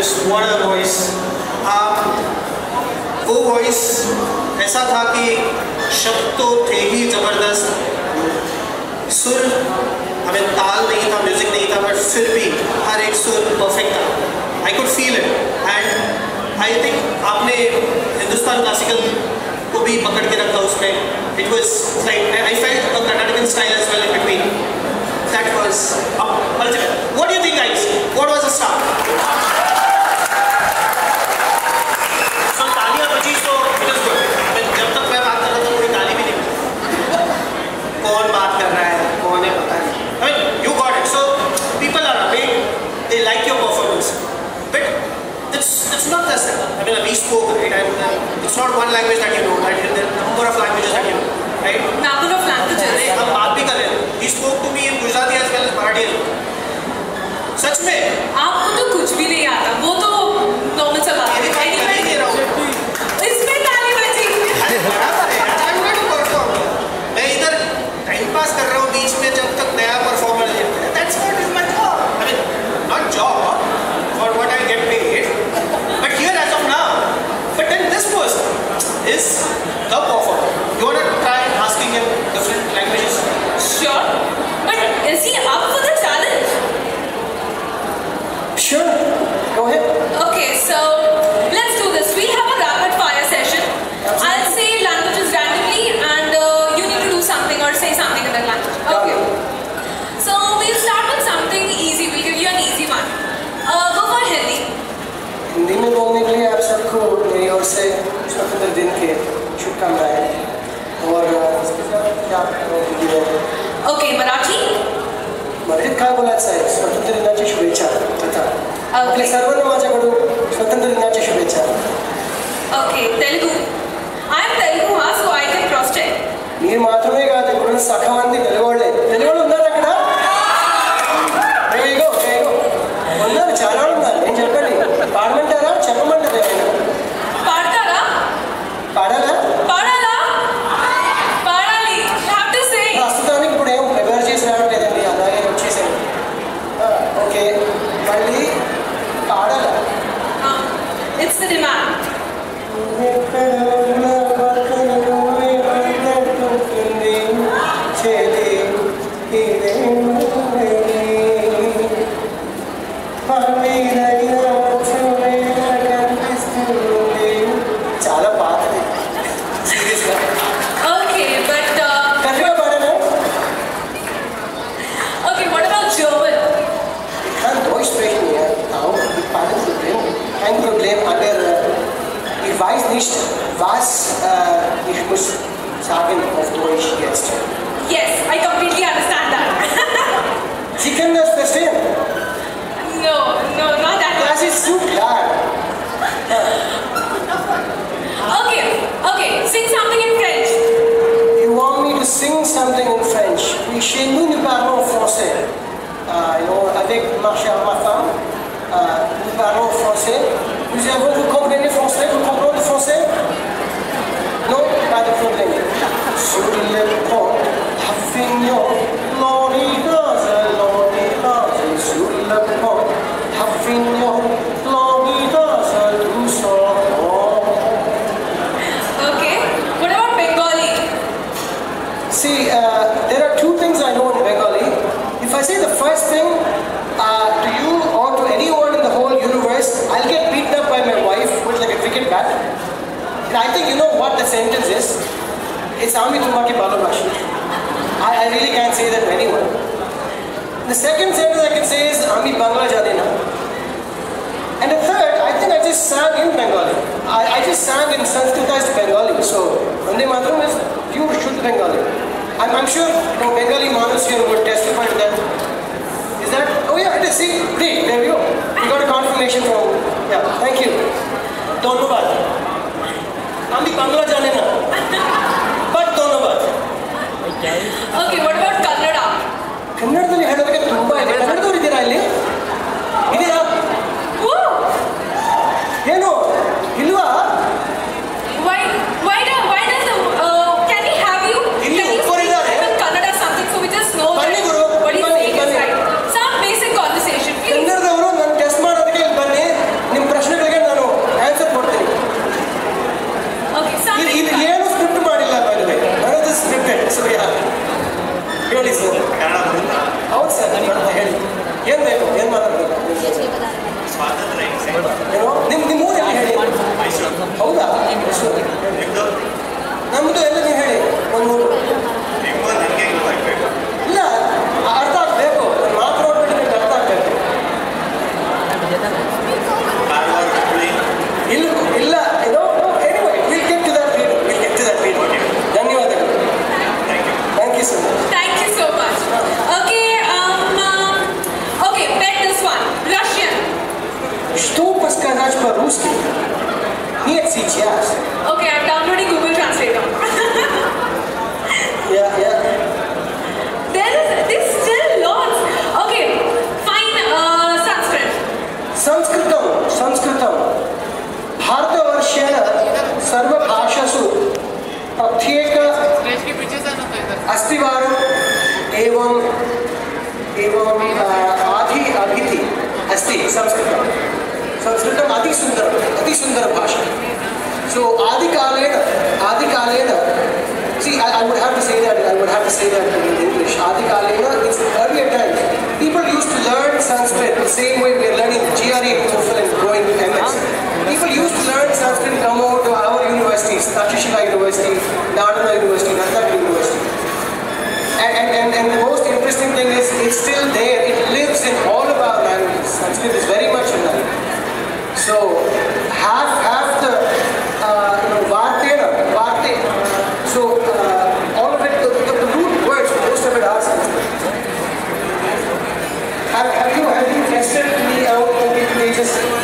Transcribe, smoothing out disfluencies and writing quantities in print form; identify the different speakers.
Speaker 1: just what a voice. वो voice ऐसा था कि शब्द तो थे ही ज़बरदस्त, सुर हमें ताल नहीं था, म्यूजिक नहीं था, बट फिर भी हर एक सुर परफेक्ट था. I could feel it and I think आपने हिंदुस्तान क्लासिकल को भी पकड़ के रखा उसमें. It was like I felt a Karnatakan style as well in between. That was ultimate. What do you think guys? What was the start? कौन बात कर रहा है, कौन है पता नहीं. I mean, you got it. So people are awake. They like your performance. But it's not just that. I mean, we spoke, right? And it's not one language that you know. Right? There are a number of languages that you know, right?
Speaker 2: Number of languages.
Speaker 1: हम बात भी कर रहे हैं. He spoke to me in Gujarati as well as Marathi as well. सच में.
Speaker 2: आपको तो कुछ भी नहीं आता. वो तो नॉर्मल सा बात है.
Speaker 1: नहीं रहा हूँ.
Speaker 2: इसमें ताली बजी.
Speaker 1: मैं इधर टाइम पास कर रहा हूँ बीच में जब तक नया परफॉर्मर है. That's what is my job. I mean, not job for what I get paid, but here as of now. But then this person is the performer. You want to try asking him different languages?
Speaker 2: Sure. But is he up for the challenge?
Speaker 1: Sure. Go ahead.
Speaker 2: Okay, so let's do this. We have a rapid fire session. I'll say languages randomly and you need to do something or say something in that language. Okay. So we'll start with something easy. We'll give you an easy one. Go for Hindi.
Speaker 3: Hindi में बोलने के लिए आप सबको मेरी ओर से स्वतंत्र दिन के शुभकामनाएं. और इसके साथ क्या हिंदी में?
Speaker 2: Okay, Marathi.
Speaker 3: मराठीत काय बोलायचं आहे? स्वतंत्र दिनाची शुभेच्छा तथा आपल्या सर्वांना माझ्याकडून स्वतंत्र दिनाच्या शुभेच्छा.
Speaker 2: Okay, Telugu. I'm Telugu, so I can cross check.
Speaker 3: మీరు మాత్రమే కాదు ఇక్కడ సగం మంది తెలుగువాళ్ళే. తెలుగువాళ్ళు ఉన్నారు అక్కడ? ఉన్నారు, చాలా ఉన్నారు. నేను చెప్పండి, పాడమంటారా చెప్పమంటారా?
Speaker 2: పాడతారా?
Speaker 3: పాడాలా?
Speaker 2: పాడాలా? పాడాలి. Have to say.
Speaker 3: ప్రస్తుతానికి ఇప్పుడు ఏం ప్రిపేర్ చేసి రావట్లేదండి, అలాగే వచ్చేసాను. ఓకే, మళ్ళీ పాడాలా?
Speaker 2: It's the demand.
Speaker 3: చాలా పాతది.
Speaker 2: Okay, but
Speaker 3: కరెక్ట్గా పాడాను.
Speaker 2: okay, what about German?
Speaker 3: Ich kann Deutsch sprechen, ja. Auch mit keinem Problem. Kein Problem, aber ich weiß nicht, was ich muss sagen auf Deutsch jetzt.
Speaker 2: Yes, I completely understand that.
Speaker 3: Sie können das verstehen?
Speaker 2: No, not that
Speaker 3: Das
Speaker 2: much.
Speaker 3: ist so klar.
Speaker 2: Okay, sing something in French.
Speaker 3: You want me to sing something in French? Oui, chez nous, nous parlons français. Avec ma chère, ma femme, nous parlons français. Vous comprenez français? Vous comprenez le français? Non, pas de problème. Sur le pont, Avignon, Lorivaz, sur le pont, Avignon, Lorivaz, tout ça.
Speaker 2: Okay, what about Bengali?
Speaker 3: See, there are two things I know in Bengali. If I say the first thing to you or to anyone in the whole universe, I'll get beaten up by my wife with like a cricket bat. And I think you know what the sentence is. It's Ami Tumaki Balabashi. I really can't say that to anyone. The second sentence I can say is Ami Bangla Jadena. And the third, I think I just sang in Bengali. I just sang in Sanskritized Bengali. So, Vande Mataram is pure Shuddha Bengali. I'm sure Bengali Manus here would testify to that. Is that? Oh yeah, it is. See, great, there we go. We got a confirmation from, yeah, thank you. Dhanyavad. Ami Bangla Janena. But Dhanyavad.
Speaker 2: Okay, what about Kannada?
Speaker 3: ಕನ್ನಡದಲ್ಲಿ ಹೇಳೋದಕ್ಕೆ ತುಂಬ ಇದೆ. ಕನ್ನಡದವ್ರು ಇದ್ದೀರಾ ಇಲ್ಲಿ? ಇದ್ದೀರಾ? ಏನು ಇಲ್ವಾ?
Speaker 2: Why does the can we have you?
Speaker 3: ಇಲ್ಲಿ ಒಬ್ಬರಿದ್ದಾರೆ.
Speaker 2: Kannada something so we just know
Speaker 3: ಬನ್ನಿ ಗುರು,
Speaker 2: what is
Speaker 3: ಬನ್ನಿ,
Speaker 2: saying is
Speaker 3: ಬನ್ನಿ.
Speaker 2: right. Some basic conversation, please.
Speaker 3: ಕನ್ನಡದವರು ನನ್ನ ಟೆಸ್ಟ್ ಮಾಡೋದಕ್ಕೆ ಇಲ್ಲಿ ಬನ್ನಿ. ನಿಮ್ಮ ಹೇಳಿ ಏನು ಬೇಕು ಏನು ಮಾತಾಡಬೇಕು ಏನೋ ನಿಮ್ಮ ಊರಲ್ಲಿ ಹೇಳಿ ಹೌದಾ ನಮ್ಮದು ಎಲ್ಲ ನೀವು ಹೇಳಿ ಒಂದು ಮೂರು ಇಲ್ಲ ಅರ್ಥ ಆಗಬೇಕು ಮಾತು ನೋಡ್ಬಿಟ್ಟು ನಿಮ್ಗೆ ಅರ್ಥ ಆಗಬೇಕು ಇಲ್ಲ ಏನೋ anyway we'll get to that video ಧನ್ಯವಾದಗಳು thank you so much
Speaker 2: Okay, okay, bet this one. Russian.
Speaker 3: Что подсказать по-русски? Нет сейчас.
Speaker 2: Okay, I'm downloading Google Translator.
Speaker 3: Yeah.
Speaker 2: There's still lots. Okay, fine. Sanskritam. भारतवर्षेण सर्वभाषासु प्रत्येक अस्तिवारम् एवं अभिधि अस्ति संस्कृतम् अतिसुन्दर भाषा. So आदिकालेन see I would have to say that in English. आदिकालेन it's earlier times people used to learn Sanskrit the same way we are learning GRE, TOEFL and growing MS. People used to learn Sanskrit and come over to our universities, Takshashila University, Nalanda University, Nalanda University. And the most interesting thing is it's still there. It lives in all of our languages. Sanskrit is very much alive. So half the Varte. So all of it, the root words, most of it are Sanskrit. Have you tested me out? Okay, just